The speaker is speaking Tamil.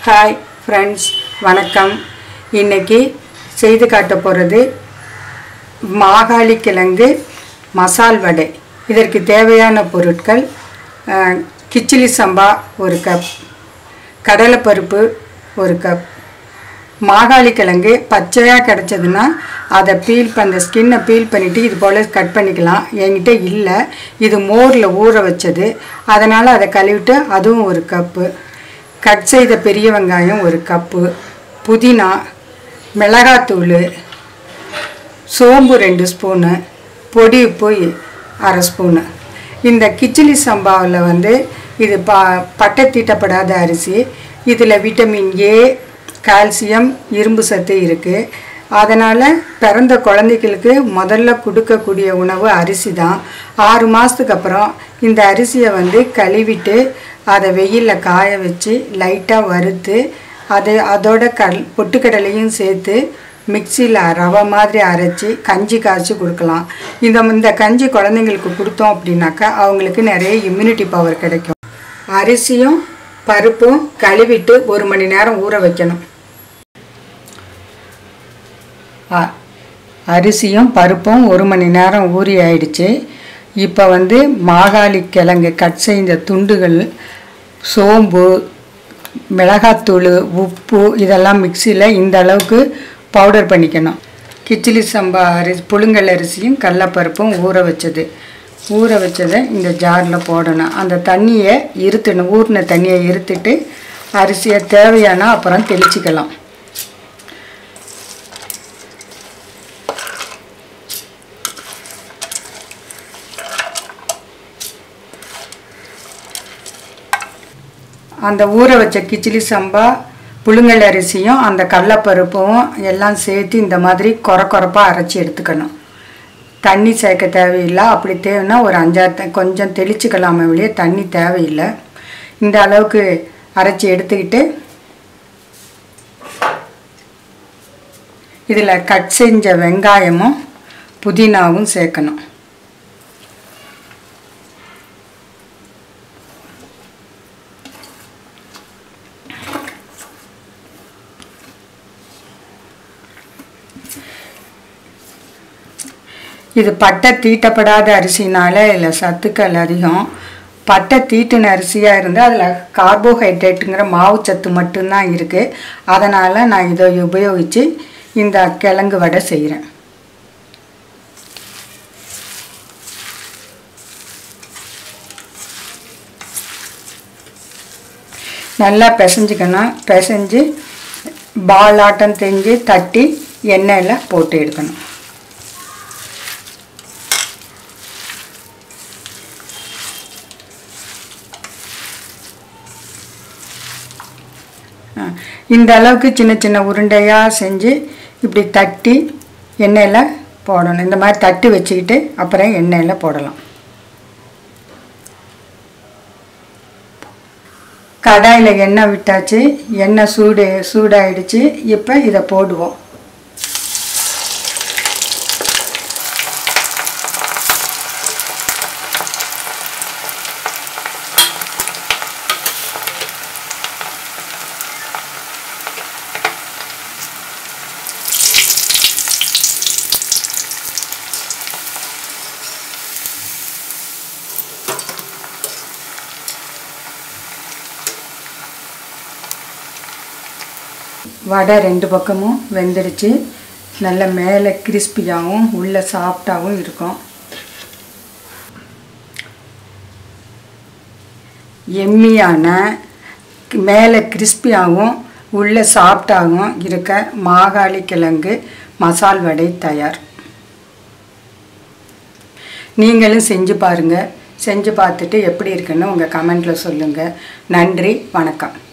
Hi friends, வணக்கம். இன்னைக்கு செய்து காட்ட போறது மாகாளிக்கிழங்கு மசால் வடை. இதற்கு தேவையான பொருட்கள் கிச்சிலி சம்பா 1 கப், கடலைப்பருப்பு 1 கப், மாகாளிக்கிழங்கு பச்சையா கிடைச்சதுன்னா அதை அந்த ஸ்கின்னை பீல் பண்ணிட்டு இது போல கட் பண்ணிக்கலாம். என்கிட்ட இல்லை, இது மோரில் ஊற வச்சது, அதனால் அதை கழுவிட்டு அதுவும் 1 கப்பு, கட் செய்த பெரிய வெங்காயம் 1 கப்பு, புதினா, மிளகாத்தூள், சோம்பு 2 ஸ்பூனு, பொடி உப்பு 1/2 ஸ்பூனு. இந்த கிச்சிலி சம்பாவில் இது பட்டை தீட்டப்படாத அரிசி. இதில் விட்டமின் ஏ, கால்சியம், இரும்பு சத்து இருக்குது. அதனால் பிறந்த குழந்தைகளுக்கு முதல்ல கொடுக்கக்கூடிய உணவு அரிசி தான். 6 மாதத்துக்கு அப்புறம் இந்த அரிசியை கழுவிட்டு அதை வெயிலில் காய வச்சு லைட்டாக வறுத்து அதோட பொட்டுக்கடலையும் சேர்த்து மிக்சியில் ரவை மாதிரி அரைச்சி கஞ்சி காய்ச்சி கொடுக்கலாம். இந்த கஞ்சி குழந்தைங்களுக்கு கொடுத்தோம் அப்படின்னாக்கா அவங்களுக்கு நிறைய இம்யூனிட்டி பவர் கிடைக்கும். அரிசியும் பருப்பும் கழுவிட்டு 1 மணி நேரம் ஊற வைக்கணும். அரிசியும் பருப்பும் 1 மணி நேரம் ஊறி ஆயிடுச்சு. இப்போ மாகாளிக்கிழங்கு கட் செய்த துண்டுகள், சோம்பு, மிளகாத்தூள், உப்பு இதெல்லாம் மிக்சியில் இந்த அளவுக்கு பவுடர் பண்ணிக்கணும். கிச்சிலி சம்பா புழுங்கல் அரிசியும் கடலைப்பருப்பும் ஊற வச்சதை இந்த ஜாரில் போடணும். அந்த தண்ணியை இருத்தணும், ஊறின தண்ணியை இருத்துட்டு அரிசியை தேவையான அப்புறம் தெளிச்சிக்கலாம். அந்த ஊற வச்ச கிச்சிலி சம்பா புழுங்கல் அரிசியும் அந்த கடலைப்பருப்பும் எல்லாம் சேர்த்து இந்த மாதிரி கொரப்பாக அரைச்சி எடுத்துக்கணும். தண்ணி சேர்க்க தேவையில்லை. அப்படி தேவைன்னா ஒரு 5-6 கொஞ்சம் தெளிச்சுக்கலாமே வெளியே, தண்ணி தேவையில்லை. இந்த அளவுக்கு அரைச்சி எடுத்துக்கிட்டு இதில் கட் செஞ்ச வெங்காயமும் புதினாவும் சேர்க்கணும். இது பட்டை தீட்டப்படாத அரிசினால இதில் சத்துக்கள் அதிகம். பட்டை தீட்டின அரிசியாக இருந்தால் அதில் கார்போஹைட்ரேட்டுங்கிற மாவு சத்து மட்டும்தான் இருக்குது. அதனால் நான் இதை உபயோகித்து இந்த கிழங்கு வடை செய்கிறேன். நல்லா பிசைஞ்சிக்கணும். பிசைஞ்சு பாலாட்டம் செஞ்சு தட்டி எண்ணெயில் போட்டு எடுக்கணும். இந்த அளவுக்கு சின்ன சின்ன உருண்டையாக செஞ்சு இப்படி தட்டி எண்ணெயில் போடணும். இந்த மாதிரி தட்டி வச்சுக்கிட்டு அப்புறம் எண்ணெயில் போடலாம். கடாயில் எண்ணெய் விட்டாச்சு. எண்ணெய் சூடாயிடுச்சு. இப்போ இதை போடுவோம். வடை 2 பக்கமும் வெந்துடுச்சு. நல்ல மேலே கிறிஸ்பியாகவும் உள்ள சாஃப்டாகவும் இருக்கும். எம்மியான மேலே கிறிஸ்பியாகவும் உள்ள சாஃப்டாகவும் இருக்க மாகாளிக்கிழங்கு மசால் வடை தயார். நீங்களும் செஞ்சு பாருங்கள். செஞ்சு பார்த்துட்டு எப்படி இருக்குன்னு உங்கள் கமெண்ட்டில் சொல்லுங்கள். நன்றி, வணக்கம்.